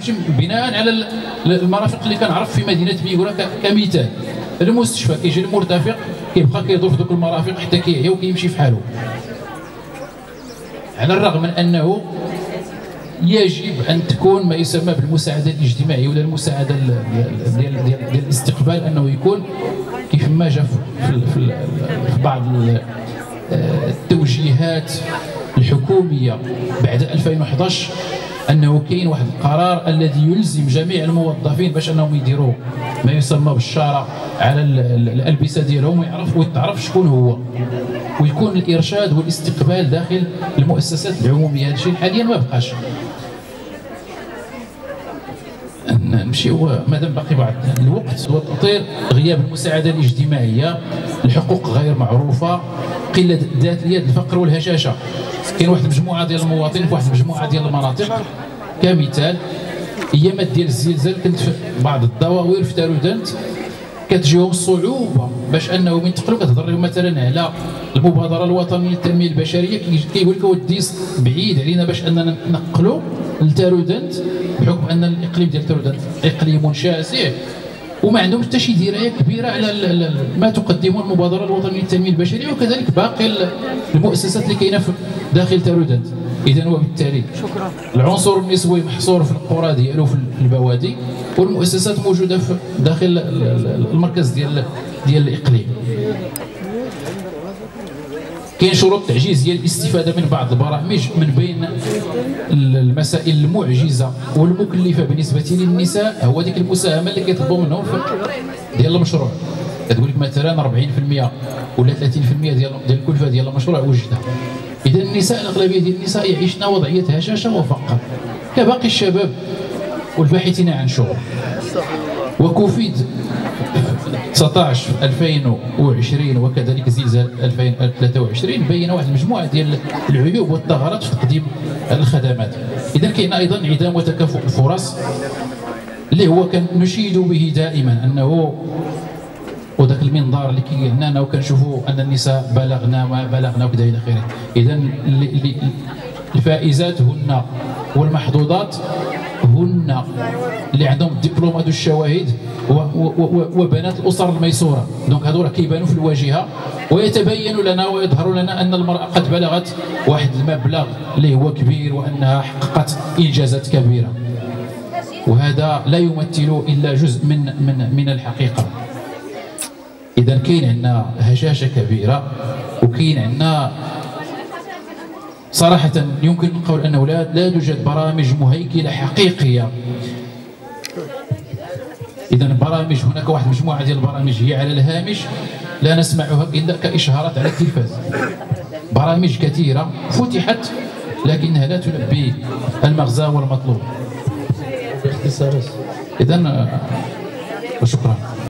بناء على المرافق اللي كنعرف في مدينه بيغورا كمثال. المستشفى كيجي المرتفق كيبقى كيدور في ذوك المرافق حتى كيعيا وكيمشي في حاله، على الرغم من انه يجب ان تكون ما يسمى بالمساعده الاجتماعيه ولا المساعده ديال الاستقبال، انه يكون كيف ما جا في بعض التوجيهات الحكوميه بعد 2011 انه كاين واحد القرار الذي يلزم جميع الموظفين باش انهم يديروا ما يسمى بالشاره على الالبسه ديالهم ويتعرف شكون هو، ويكون الارشاد والاستقبال داخل المؤسسات العموميه. هذا الشيء حاليا ما بقاش. نمشيو مادام باقي بعض الوقت. وتأطير غياب المساعده الاجتماعيه، الحقوق غير معروفه، قله ذات اليد، الفقر والهشاشه. كاين واحد المجموعه ديال المواطنين في واحد المجموعه ديال المناطق كمثال، ايامات ديال الزلزال كنت في بعض الدواوير في تارودانت كتجيهم صعوبه باش انهم ينتقلوا. كتهضر لهم مثلا على المبادره الوطنيه للتنميه البشريه، كيقول لك ودي بعيد علينا باش اننا ننقلوا لتارودانت بحكم ان الاقليم ديال تارودانت اقليم شاسع وما عندهمش حتى شي درايه كبيره على ما تقدمه المبادره الوطنيه للتنميه البشريه، وكذلك باقي المؤسسات اللي كاينه داخل تارودانت. اذا وبالتالي العنصر النسوي محصور في القرى ديالو في البوادي، والمؤسسات موجوده في داخل المركز ديال الاقليم. كاين شروط تعجيز ديال الاستفاده من بعض البرامج. من بين المسائل المعجزه والمكلفه بالنسبه للنساء هو ديك المساهمه اللي كيطلبوا منهم ديال المشروع. كتقول لك مثلا 40% ولا 30% ديال الكلفه ديال المشروع وجدها. اذا النساء، الاغلبيه ديال النساء يعيشن وضعيه هشاشه وفقر كباقي الشباب والباحثين عن شغل. وكوفيد 19 في 2020 وكذلك زلزال 2023 بين واحد المجموعه ديال العيوب والثغرات في تقديم الخدمات. اذا كاين ايضا انعدام وتكافؤ الفرص اللي هو كنشيد به دائما، انه وذاك المنظار اللي كيعنانا وكنشوفوا ان النساء بلغنا ما بلغنا وكذا الى اخره. اذا الفائزات هن والمحظوظات هن اللي عندهم الدبلومات والشواهد وبنات الاسر الميسوره. دونك هذو راه كيبانوا في الواجهه ويتبين لنا ويظهر لنا ان المراه قد بلغت واحد المبلغ اللي هو كبير وانها حققت انجازات كبيره، وهذا لا يمثل الا جزء من الحقيقه. اذا كاين عندنا هشاشه كبيره، وكاين عندنا صراحه يمكن القول انه لا توجد برامج مهيكله حقيقيه. اذا برامج، هناك واحد المجموعه ديال البرامج هي على الهامش لا نسمعها الا كاشهارات على التلفاز. برامج كثيره فتحت لكنها لا تلبي المغزى والمطلوب باختصار. اذا وشكرا.